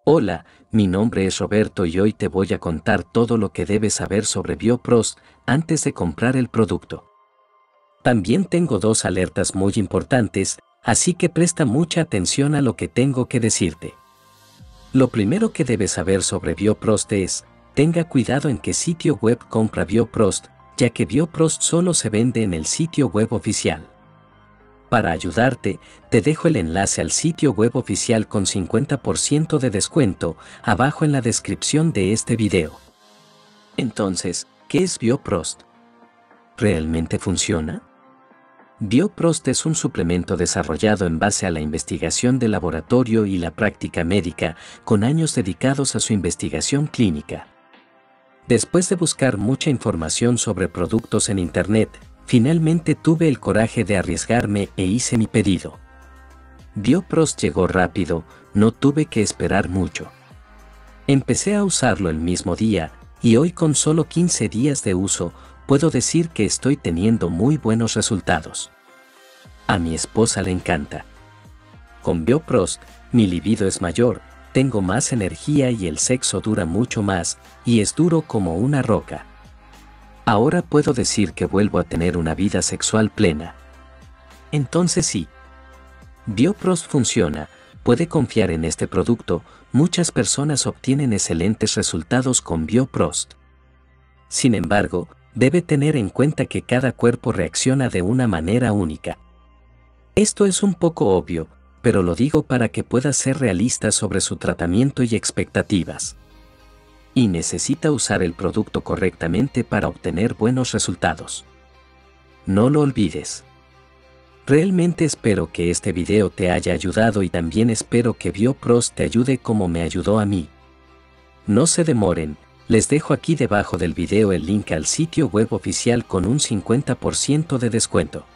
Hola, mi nombre es Roberto y hoy te voy a contar todo lo que debes saber sobre BioProst antes de comprar el producto. También tengo dos alertas muy importantes, así que presta mucha atención a lo que tengo que decirte. Lo primero que debes saber sobre BioProst es, tenga cuidado en qué sitio web compra BioProst, ya que BioProst solo se vende en el sitio web oficial. Para ayudarte, te dejo el enlace al sitio web oficial con 50% de descuento abajo en la descripción de este video. Entonces, ¿qué es BioProst? ¿Realmente funciona? BioProst es un suplemento desarrollado en base a la investigación de laboratorio y la práctica médica, con años dedicados a su investigación clínica. Después de buscar mucha información sobre productos en Internet, finalmente tuve el coraje de arriesgarme e hice mi pedido. BioProst llegó rápido, no tuve que esperar mucho. Empecé a usarlo el mismo día, y hoy con solo 15 días de uso, puedo decir que estoy teniendo muy buenos resultados. A mi esposa le encanta. Con BioProst, mi libido es mayor, tengo más energía y el sexo dura mucho más, y es duro como una roca. Ahora puedo decir que vuelvo a tener una vida sexual plena. Entonces sí. BioProst funciona, puede confiar en este producto, muchas personas obtienen excelentes resultados con BioProst. Sin embargo, debe tener en cuenta que cada cuerpo reacciona de una manera única. Esto es un poco obvio, pero lo digo para que puedas ser realista sobre su tratamiento y expectativas. Y necesita usar el producto correctamente para obtener buenos resultados. No lo olvides. Realmente espero que este video te haya ayudado y también espero que BioProst te ayude como me ayudó a mí. No se demoren, les dejo aquí debajo del video el link al sitio web oficial con un 50% de descuento.